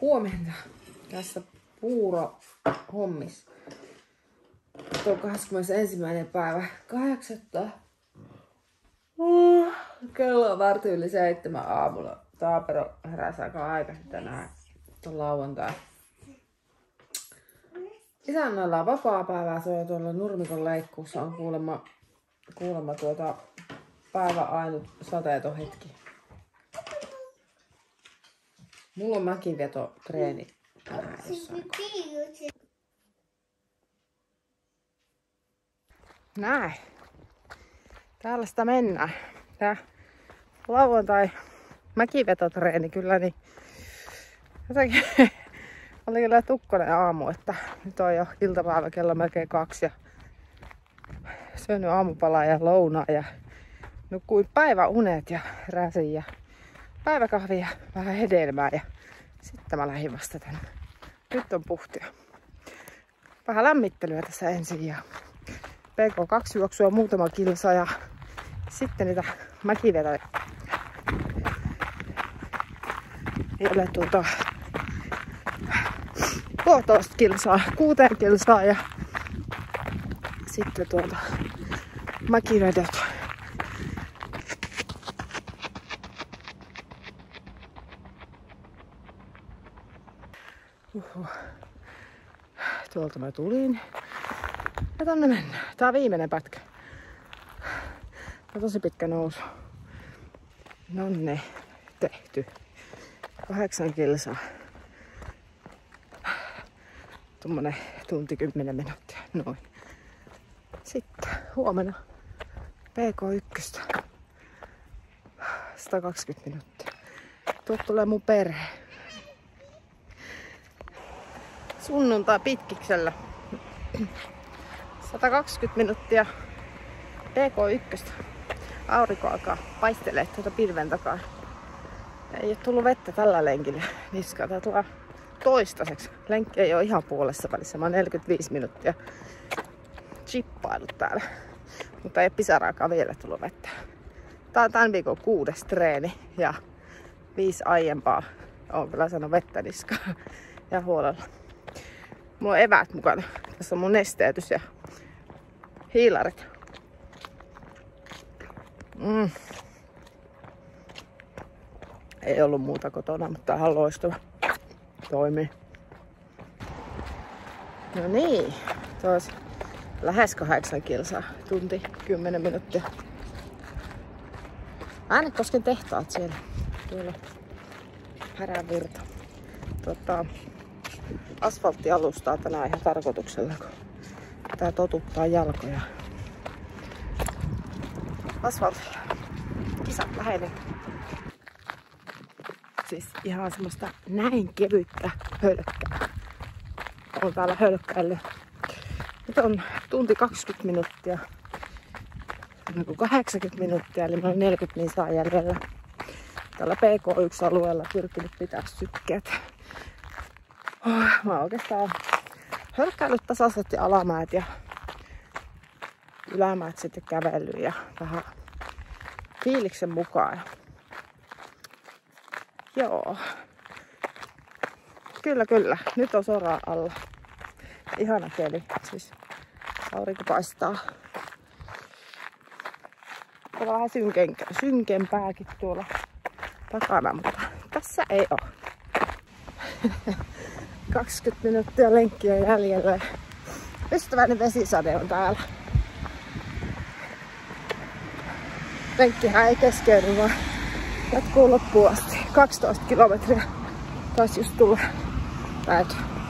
Huomenta tässä puurohommissa. Tuo 21. päivä 8. Kello on vartin yli 7 aamulla. Taapero heräsi aika aikaisin tänään. Tuon lauantai. Isännällä on vapaa-päivää. Se on tuolla Nurmikon leikkuussa. On kuulemma päivän ainut sateeton hetki. Mulla on mäkivetotreeni tänään jossain. Näin. Täällä sitä mennään. Tää lauantai mäkivetotreeni kyllä, niin jotenkin oli kyllä tukkonen aamu, että nyt on jo iltapäivä kello melkein 2 ja syönyt aamupalaa ja lounaa ja nukuin päiväunet ja heräsin ja päiväkahvia ja vähän hedelmää ja sitten mä lähdin vasta tänne. Nyt on puhtia. Vähän lämmittelyä tässä ensin ja PK2 juoksua muutama kilsa ja sitten niitä mäkivetä. Vielä 1,5 kilsaa, 6 kilsaa ja sitten mäkivedot. Tuolta mä tulin. Ja tonne mennään. Tää on viimeinen pätkä. On tosi pitkä nousu. Nonne, tehty. 8 kilsaa. Tuommoinen tunti 10 minuuttia. Noin. Sitten huomenna PK1. 120 minuuttia. Tuolta tulee mun perhe. Sunnuntai pitkiksellä. 120 minuuttia PK1. Aurinko alkaa paistelee tuota pilven takaa. Ei ole tullut vettä tällä lenkillä niskaan. Tää tulee toistaiseksi. Lenkki ei ole ihan puolessa välissä. Mä oon 45 minuuttia chippailut täällä. Mutta ei pisaraakaan vielä tullut vettä. Tää on tämän viikon 6. treeni ja 5 aiempaa. Oon kyllä sanonut vettä niskaan ja huolella. Mulla on eväät mukana. Tässä on mun nesteytys ja hiilarit. Ei ollut muuta kotona, mutta tää on loistava. Toimii. No niin. Tuossa lähes 8 kilsaa. Tunti 10 minuuttia. Äänekosken tehtaat siellä. Tuolla Häränvirta. Asfalttialustaa tänään ihan tarkoituksella, kun tää totuttaa jalkoja. Asfaltilla. Kisat läheinen. Siis ihan semmoista näin kevyttä hölkkää. On täällä hölkkäillyt. Nyt on tunti 20 minuuttia. 80 minuuttia, eli mä 40 niin saa jäljellä. Tällä PK1-alueella pyrkinyt pitää sykkeet. Mä oon oikeastaan hölkkäillyt tasaiset ja alamäät ja ylämäät sitten kävellyt ja vähän fiiliksen mukaan. Joo. Kyllä. Nyt on soraa alla. Ihana keli. Siis aurinko paistaa. Täällä on vähän synkempääkin tuolla takana, mutta tässä ei oo. 20 minuuttia lenkkiä jäljellä. Ystäväinen vesisade on täällä. Lenkkihän ei keskeydy, vaan jatkuu loppuun asti. 12 kilometriä taisi just tulla täytyy.